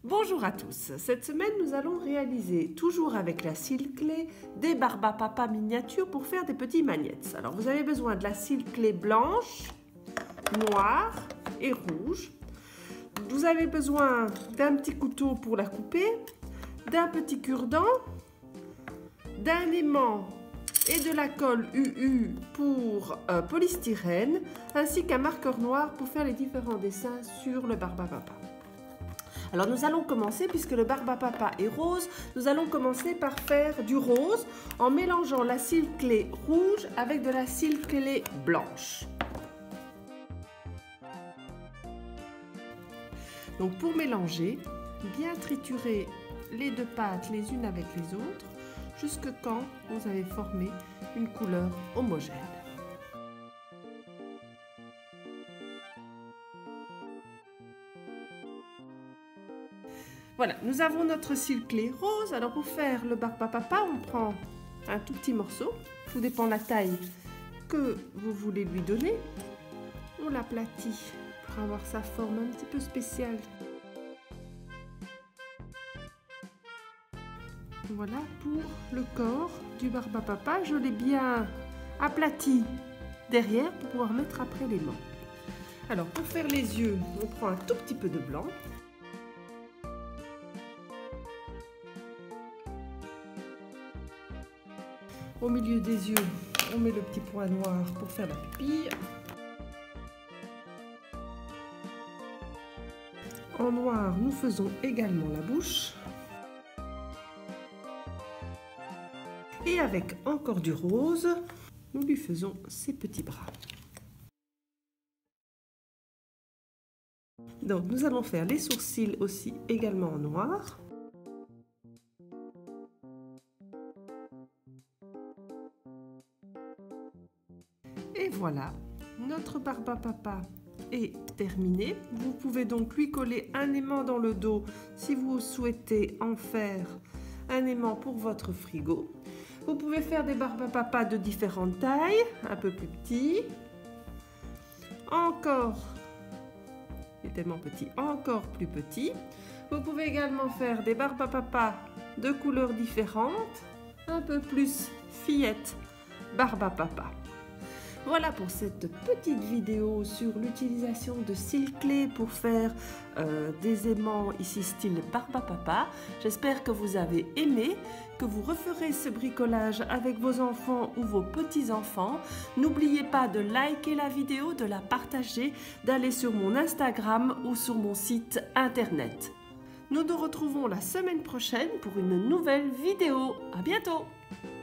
Bonjour à tous, cette semaine nous allons réaliser, toujours avec la cils clé, des Barbapapa miniatures pour faire des petits magnets. Alors vous avez besoin de la cils clé blanche, noire et rouge. Vous avez besoin d'un petit couteau pour la couper, d'un petit cure-dent, d'un aimant et de la colle UU pour polystyrène, ainsi qu'un marqueur noir pour faire les différents dessins sur le Barbapapa. Alors nous allons commencer, puisque le Barbapapa est rose, nous allons commencer par faire du rose en mélangeant la cils clé rouge avec de la cils clé blanche. Donc pour mélanger, bien triturer les deux pâtes les unes avec les autres, jusque quand vous avez formé une couleur homogène. Voilà, nous avons notre cils clé rose. Alors pour faire le Barbapapa, on prend un tout petit morceau, tout dépend de la taille que vous voulez lui donner. On l'aplatit pour avoir sa forme un petit peu spéciale. Voilà pour le corps du Barbapapa. Je l'ai bien aplati derrière pour pouvoir mettre après les mains. Alors pour faire les yeux, on prend un tout petit peu de blanc. Au milieu des yeux, on met le petit point noir pour faire la pupille. En noir, nous faisons également la bouche. Et avec encore du rose, nous lui faisons ses petits bras. Donc nous allons faire les sourcils aussi également en noir. Et voilà, notre Barbapapa est terminé. Vous pouvez donc lui coller un aimant dans le dos si vous souhaitez en faire un aimant pour votre frigo. Vous pouvez faire des Barbapapa de différentes tailles, un peu plus petits, encore, il est tellement petit, encore plus petit. Vous pouvez également faire des Barbapapa de couleurs différentes, un peu plus fillette Barbapapa. Voilà pour cette petite vidéo sur l'utilisation de cils clés pour faire des aimants ici style Barbapapa. J'espère que vous avez aimé, que vous referez ce bricolage avec vos enfants ou vos petits-enfants. N'oubliez pas de liker la vidéo, de la partager, d'aller sur mon Instagram ou sur mon site internet. Nous nous retrouvons la semaine prochaine pour une nouvelle vidéo. À bientôt!